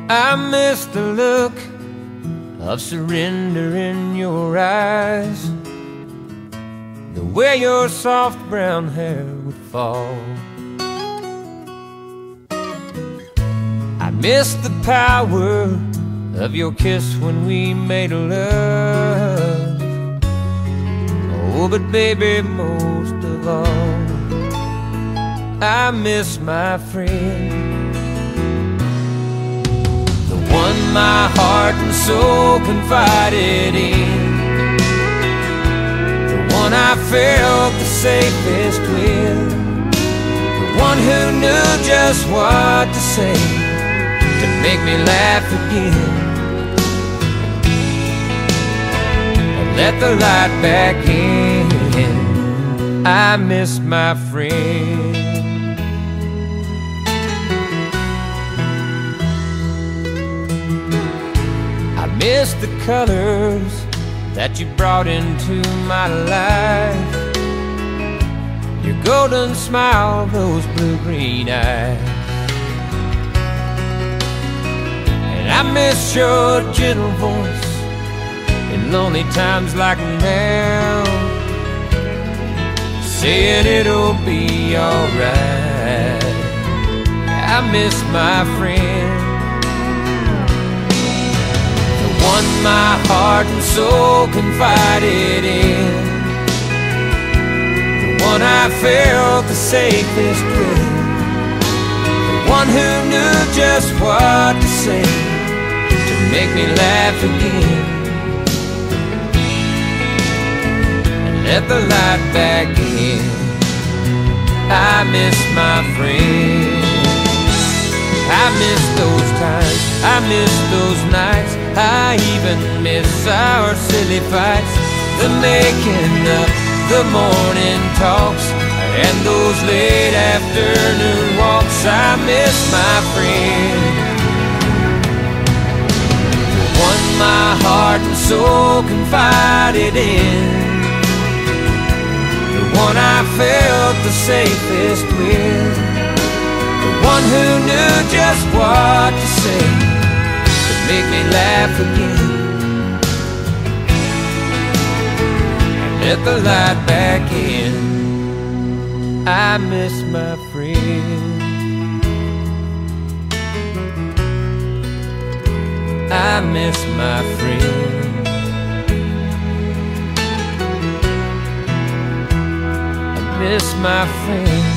I miss the look of surrender in your eyes, the way your soft brown hair would fall. I miss the power of your kiss when we made love. Oh, but baby, most of all, I miss my friend, the one my heart and soul confided in, the one I felt the safest with, the one who knew just what to say to make me laugh again, and let the light back in. I miss my friend. I miss the colors that you brought into my life, your golden smile, those blue-green eyes. I miss your gentle voice in lonely times like now, saying it'll be alright. I miss my friend, the one my heart and soul confided in, the one I felt the safest with, the one who knew just what to say to make me laugh again, and let the light back in. I miss my friend. I miss those times, I miss those nights, I even miss our silly fights, the making up, the morning talks, and those late afternoon walks. I miss my friend, one my heart and soul confided in, the one I felt the safest with, the one who knew just what to say to make me laugh again, and let the light back in. I miss my friend. I miss my friend. I miss my friend.